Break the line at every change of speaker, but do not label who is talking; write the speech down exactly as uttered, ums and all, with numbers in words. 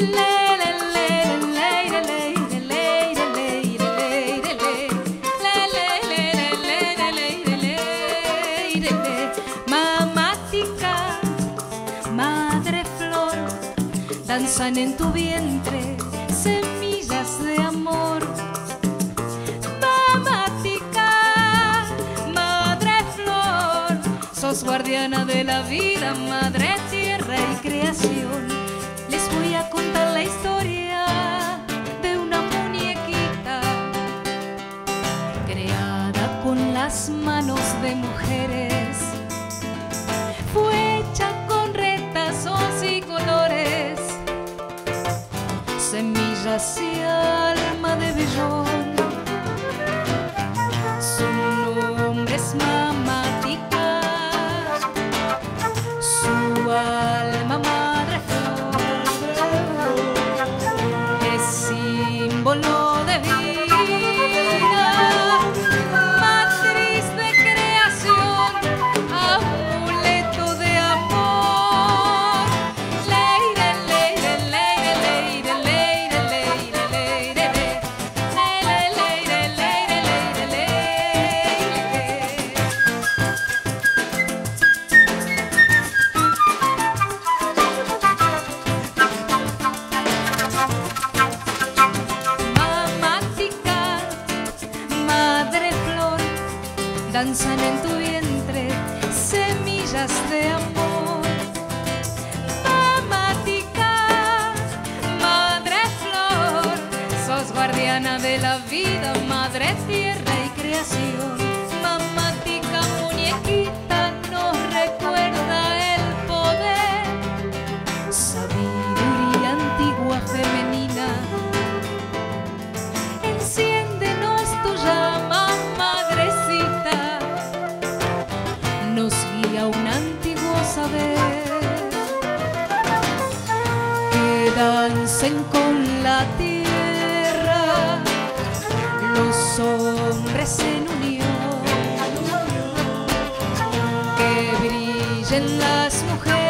Madre flor, danzan en tu vientre semillas de amor. Mamática, madre flor, sos guardiana de la vida, madre tierra y creación. Les voy a contar la historia de una muñequita creada con las manos de mujeres. Fue hecha con retazos y colores, semillas y alma de vellón. Su nombre es Mamática, su alma madre flor, es símbolo de vida, matriz de creación, amuleto de amor. Leire, leire, leire, leire, leire, leire, leire, leire, leire, leire, leire, leire. Mamática, madre flor, danzan en tu vientre semillas de amor. Mamática, madre flor, sos guardiana de la vida, madre tierra y creación. Mamática, muñequita, nos recuerda el poder, sabiduría antigua femenina. Enciéndenos tu llama, madrecita, nos guía un antiguo saber. Que dancen con la tierra los hombres en unión, que brillen las mujeres